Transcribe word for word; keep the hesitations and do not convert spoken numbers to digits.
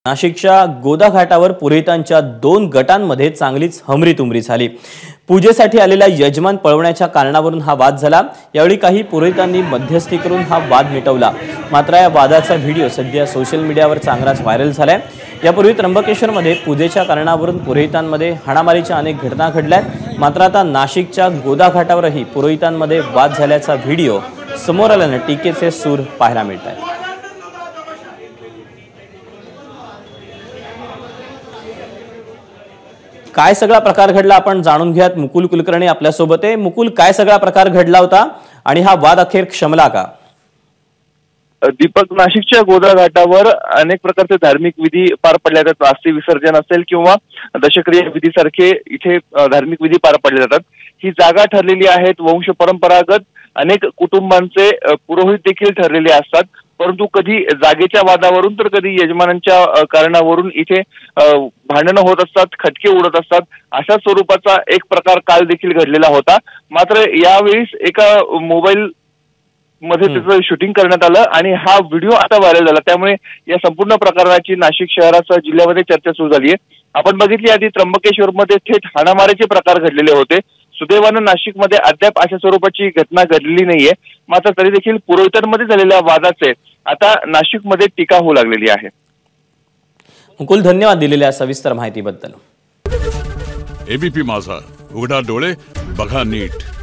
नाशिकच्या गोदा घाटावर पुरोहितांच्या दोन गटांमध्ये चांगलीच हमरीतुमरी झाली। पूजेसाठी आलेला यजमान पळवण्याच्या कारणावरून हा वाद झाला। यावेळी काही पुरोहितांनी मध्यस्थी करून हा वाद मिटवला। मात्र या वादाचा व्हिडिओ सध्या सोशल मीडियावर चांगलाच व्हायरल झालाय। यापूर्वी त्र्यंबकेश्वरमध्ये पूजेच्या कारणावरून पुरोहितांमध्ये हाणामारीच्या अनेक घटना घडल्यात। मात्र आता नाशिकच्या गोदा घाटावरही पुरोहितांमध्ये वाद झाल्याचा व्हिडिओ समोर आल्याने टीकेचे सूर पाहायला मिळतात। काय सगळा प्रकार घडला आपण जाणून घेऊयात। मुकुल कुलकर्णी आपल्या सोबत आहे। मुकुल, काय सगळा प्रकार घडला होता आणि हा वाद अखेर क्षमला का? दीपक, नाशिकच्या गोदा घाटावर अनेक प्रकारचे धार्मिक विधी पार पडले जातात। अस्थि विसर्जन असेल किंवा दशक्रिया विधीसारखे इथे धार्मिक विधी पार पडले जातात। ही जागा ठरलेली आहेत, वंश परंपरागत अनेक कुटुंबांचे पुरोहित देखील ठरलेले असतात। परंतु कधी जागेच्या वादावरून तर कधी यजमानांच्या कारणावरून इथे भांडणं होत असतात, खटके उडत असतात। अशा स्वरूपाचा एक प्रकार काल देखील घडलेला होता। मात्र यावेळी एका मोबाईल मध्ये त्याचं शूटिंग करण्यात आलं आणि हा व्हिडिओ आता व्हायरल झाला। त्यामुळे या संपूर्ण प्रकरणाची नाशिक शहरासह जिल्ह्यामध्ये चर्चा सुरू झाली आहे। आपण बघितली आधी त्र्यंबकेश्वरमध्ये थेट हाणामारीचे प्रकार घडलेले होते। सुदैवानं नाशिकमध्ये अद्याप अशा स्वरूपाची घटना घडलेली नाहीये। मात्र तरी देखील पुरोहितांमध्ये झालेल्या वादाचे आता नाशिकमध्ये टीका होऊ लागलेली आहे। मुकुल, धन्यवाद दिलेल्या सविस्तर माहितीबद्दल। एबीपी माझा, उघडा डोळे बघा नीट।